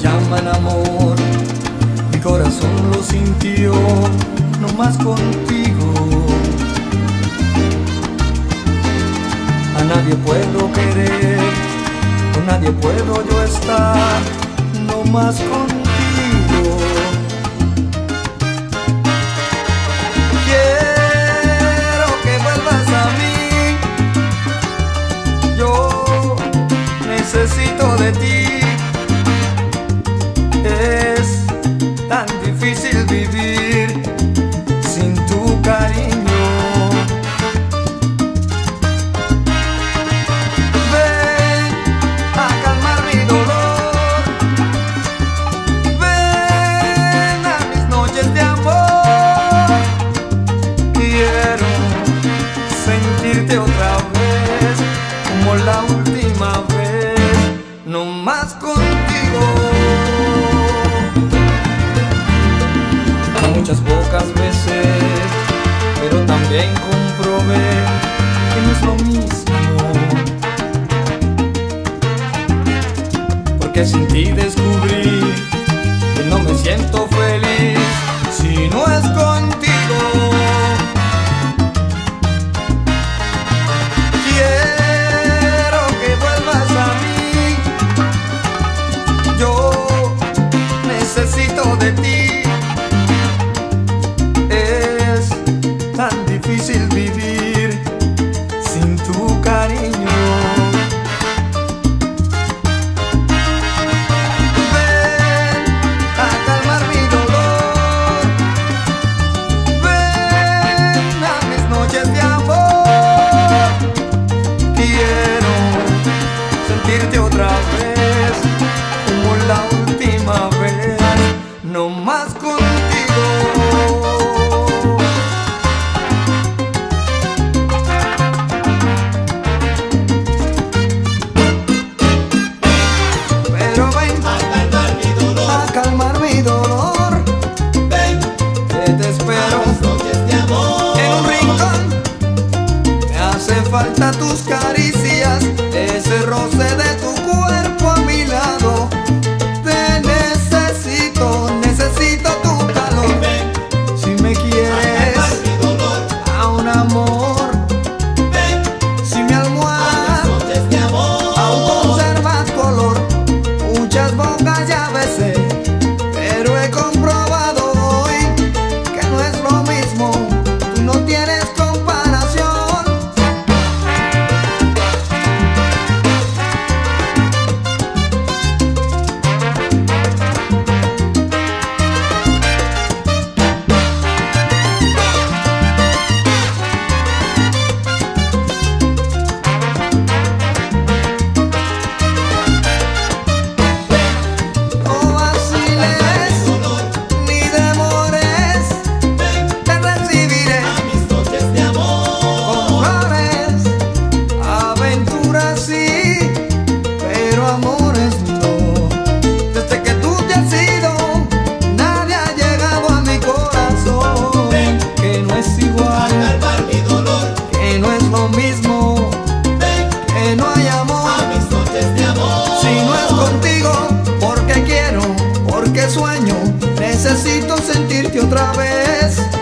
llaman amor, mi corazón lo sintió, no más contigo. A nadie puedo querer, con nadie puedo yo estar, no más contigo. Quiero que vuelvas a mí, yo necesito de ti. Es tan difícil vivir sin tu cariño. Ven a calmar mi dolor, ven a mis noches de amor. Quiero sentirte otra vez, como la última vez, no más contigo. Muchas pocas veces, pero también comprobé que no es lo mismo, porque sin ti descubrí que no me siento feliz si no es contigo. Quiero que vuelvas a mí, yo necesito de ti. Tan difícil vivir sin tu cariño. Ven a calmar mi dolor, ven a mis noches de amor. Quiero sentirte otra vez, como la última vez, no más contigo. Falta tus caricias, ese roce de tu cuerpo a mi lado. Te necesito, necesito tu calor. Ven, si me quieres, a mi dolor. A un amor. Ven, si mi almohada, noches de amor. aún conservas color. Muchas bocas ya besé, pero he comprobado hoy que no es lo mismo. Tú no tienes comparación. Sueño, necesito sentirte otra vez.